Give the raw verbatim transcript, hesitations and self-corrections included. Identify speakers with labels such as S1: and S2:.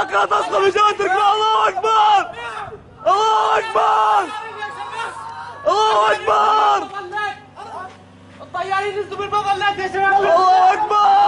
S1: إياك لا تسقط بجهتك. الله أكبر الله أكبر الله أكبر.
S2: الطيارين نزلوا بالمظلات يا شباب.
S1: الله أكبر.